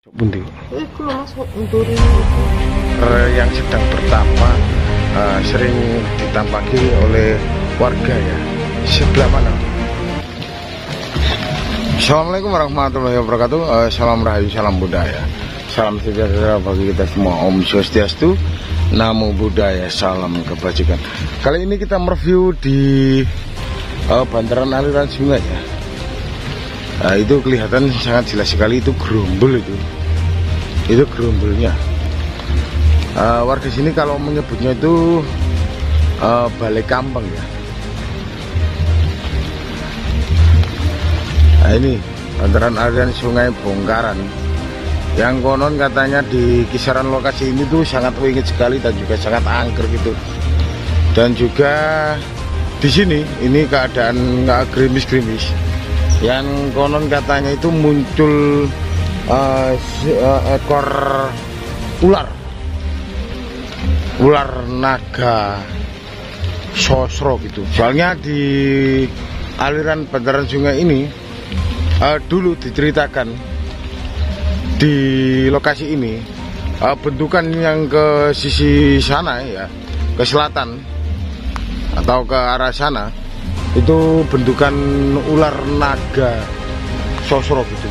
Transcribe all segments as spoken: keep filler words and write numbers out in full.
Bundi. Iku lho Mas, nduri Uh, yang sedang bertapa uh, sering ditampaki oleh warga ya. Sebelah mana? Assalamualaikum warahmatullahi wabarakatuh. Uh, salam rahayu, salam budaya, salam sejahtera bagi kita semua. Om Swastiastu, Namo Buddhaya, salam kebajikan. Kali ini kita mereview di uh, bantaran aliran sungai ya. Nah, itu kelihatan sangat jelas sekali, itu gerombol itu itu gerombolnya. Uh, warga sini kalau menyebutnya itu uh, balai kampung ya. Nah, ini bantaran aliran sungai Bongkaran yang konon katanya di kisaran lokasi ini tuh sangat wingit sekali dan juga sangat angker gitu. Dan juga di sini ini keadaan nggak gerimis-gerimis. Yang konon katanya itu muncul uh, uh, ekor ular ular naga sosro gitu. Soalnya di aliran bantaran sungai ini uh, dulu diceritakan di lokasi ini uh, bentukan yang ke sisi sana ya, ke selatan atau ke arah sana, itu bentukan ular naga sosro gitu,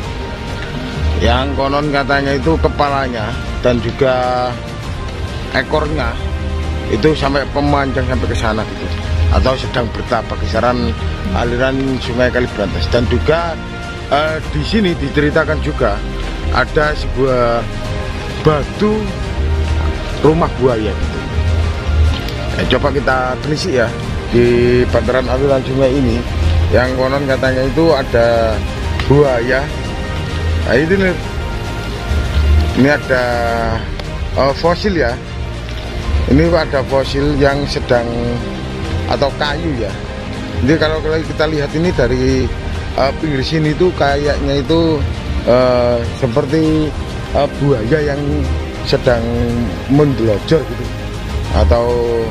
yang konon katanya itu kepalanya dan juga ekornya itu sampai pemanjang sampai ke sana gitu, atau sedang bertapa kisaran aliran sungai Kalibrantas. Dan juga eh, di sini diceritakan juga ada sebuah batu rumah buaya gitu. Nah, coba kita telisik ya di bantaran aliran sungai ini, yang konon katanya itu ada buaya. Nah, ini nih, ini ada uh, fosil ya. Ini ada fosil yang sedang atau kayu ya. Jadi kalau kita lihat ini dari uh, pinggir sini itu kayaknya itu uh, seperti uh, buaya yang sedang mendelojor gitu, atau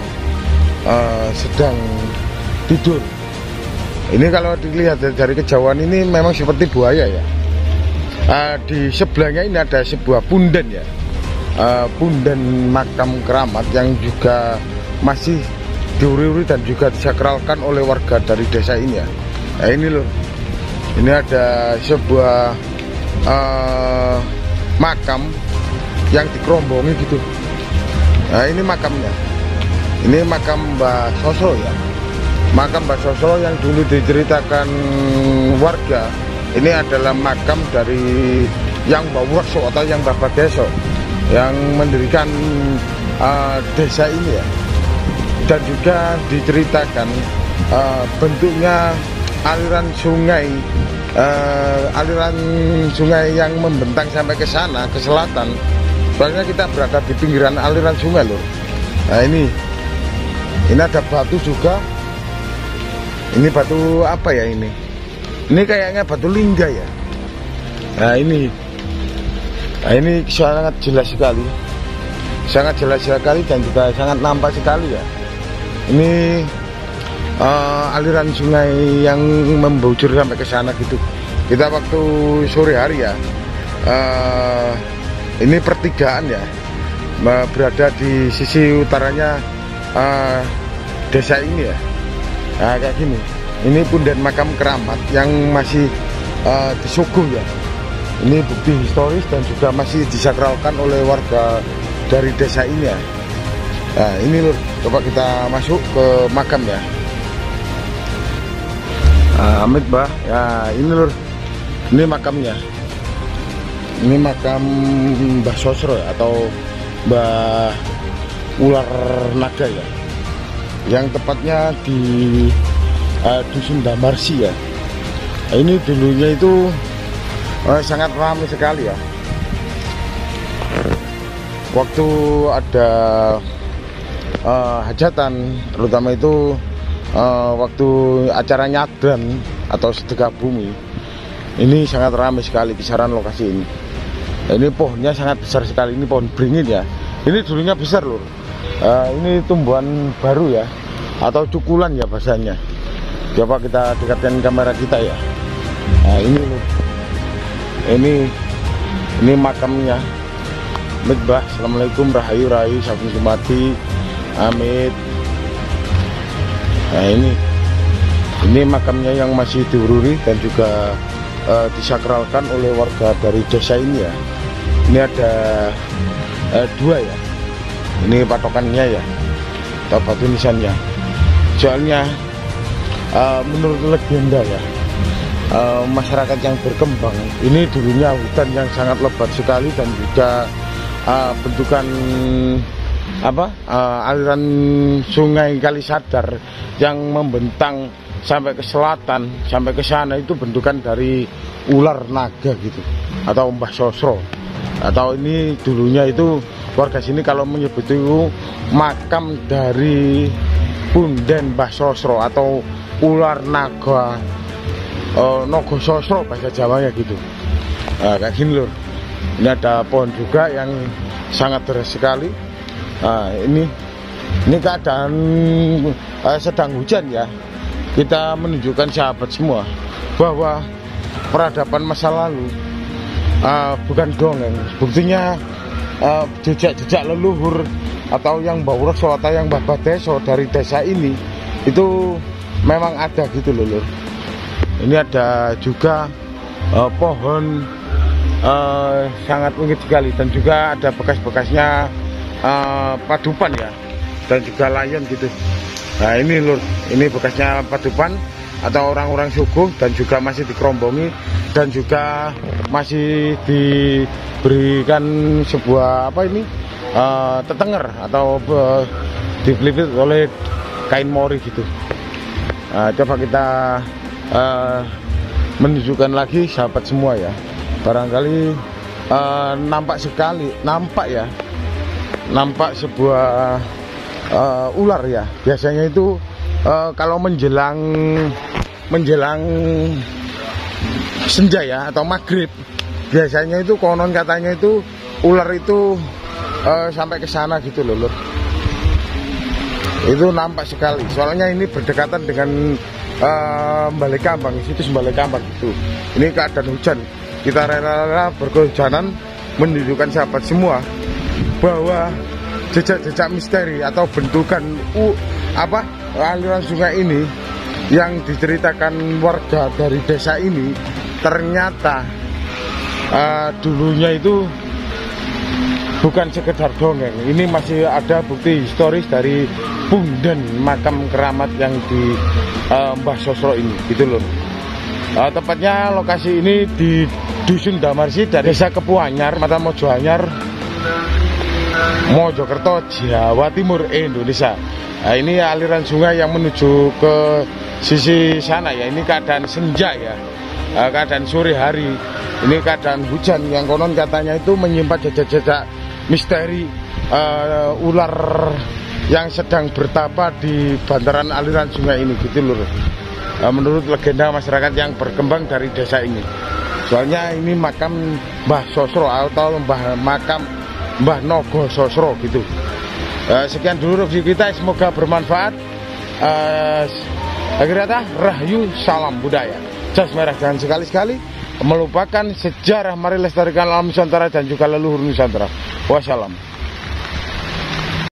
uh, sedang tidur. Ini kalau dilihat dari kejauhan ini memang seperti buaya ya. Uh, di sebelahnya ini ada sebuah punden ya. Uh, punden makam keramat yang juga masih diuri-uri dan juga disakralkan oleh warga dari desa ini ya. Nah, ini loh, ini ada sebuah uh, makam yang dikerombongi gitu. Nah, ini makamnya, ini makam Mbah Sosro ya, makam Mbah Sosro yang dulu diceritakan warga ini adalah makam dari yang Mbah Wurso atau yang Bapak Deso yang mendirikan uh, desa ini ya. Dan juga diceritakan uh, bentuknya aliran sungai uh, aliran sungai yang membentang sampai ke sana, ke selatan. Soalnya kita berada di pinggiran aliran sungai loh. Nah, ini ini ada batu juga. Ini batu apa ya ini? Ini kayaknya batu lingga ya. Nah, ini Nah, ini sangat jelas sekali, sangat jelas sekali dan juga sangat nampak sekali ya. Ini uh, aliran sungai yang membujur sampai ke sana gitu. Kita waktu sore hari ya, uh, ini pertigaan ya, berada di sisi utaranya uh, desa ini ya. Nah, kayak gini. Ini punden makam keramat yang masih uh, disuguh ya. Ini bukti historis dan juga masih disakralkan oleh warga dari desa ini ya. Nah, ini lur, coba kita masuk ke makam ya. Nah, amit bah, ya ini lur, ini makamnya. Ini makam Mbah Sosro ya, atau Mbah Ular Naga ya, yang tepatnya di uh, Dusun Damarsi ya. Nah, ini dulunya itu Oh, sangat ramai sekali ya. Waktu ada uh, hajatan, terutama itu uh, waktu acara nyadran atau sedekah bumi, ini sangat ramai sekali kisaran lokasi ini. Nah, ini pohonnya sangat besar sekali, ini pohon beringin ya. Ini dulunya besar loh. Uh, ini tumbuhan baru ya, atau cukulan ya bahasanya. Coba kita dekatkan kamera kita ya. Nah, ini loh. Ini Ini makamnya. Amit Mbah, assalamualaikum, rahayu rahayu, sampun sumati, amit. Nah ini, ini makamnya yang masih diururi dan juga uh, disakralkan oleh warga dari desa ini ya. Ini ada uh, dua ya. Ini patokannya ya, atau batu nisannya. Soalnya uh, menurut legenda ya, uh, masyarakat yang berkembang ini dulunya hutan yang sangat lebat sekali dan juga Uh, bentukan apa uh, aliran sungai Kalisadar yang membentang sampai ke selatan, sampai ke sana itu bentukan dari ular naga gitu, atau Mbah Sosro. Atau ini dulunya itu warga sini kalau menyebut itu makam dari Punden Mbah Sosro atau ular naga, uh, Nogo Sosro bahasa Jawanya gitu. Uh, kayak gini lur. Ini ada pohon juga yang sangat deras sekali. Nah, ini ini keadaan uh, sedang hujan ya. Kita menunjukkan sahabat semua bahwa peradaban masa lalu uh, bukan dongeng. Buktinya uh, jejak-jejak leluhur atau yang Mbah Urek atau yang Mbah Deso dari desa ini itu memang ada gitu loh lur. Ini ada juga uh, pohon Uh, sangat unik sekali dan juga ada bekas-bekasnya uh, padupan ya, dan juga layon gitu. Nah ini lur, ini bekasnya padupan atau orang-orang suku dan juga masih dikerombongi dan juga masih diberikan sebuah apa ini uh, tetenger atau uh, dipelipit oleh kain mori gitu. Nah, coba kita uh, menunjukkan lagi sahabat semua ya. Barangkali uh, nampak sekali, nampak ya, nampak sebuah uh, ular ya. Biasanya itu uh, kalau menjelang menjelang senja ya atau maghrib, biasanya itu konon katanya itu ular itu uh, sampai ke sana gitu loh lur. Itu nampak sekali. Soalnya ini berdekatan dengan uh, Balekambang, situs Balekambang gitu. Ini keadaan hujan. Kita rela-rela berkehujanan menunjukkan sahabat semua bahwa jejak-jejak misteri atau bentukan uh, apa aliran sungai ini yang diceritakan warga dari desa ini ternyata uh, dulunya itu bukan sekedar dongeng. Ini masih ada bukti historis dari Punden makam keramat yang di uh, Mbah Sosro ini gitu loh. Uh, tepatnya lokasi ini di Dusun Damarsi dari Desa Kepuanyar, Mata Mojo Anyar, Mojokerto, Jawa Timur, Indonesia. Nah, ini aliran sungai yang menuju ke sisi sana ya. Ini keadaan senja ya, uh, keadaan sore hari. Ini keadaan hujan yang konon katanya itu menyimpan jejak-jejak misteri uh, ular yang sedang bertapa di bantaran aliran sungai ini gitu lur. Menurut legenda masyarakat yang berkembang dari desa ini. Soalnya ini makam Mbah Sosro atau Mbah makam Mbah Nogo Sosro gitu. Sekian dulu review kita, semoga bermanfaat. Akhirnya rahayu, salam budaya. Jas merah, jangan sekali-sekali melupakan sejarah. Mari lestarikan alam Nusantara dan juga leluhur Nusantara. Wassalam.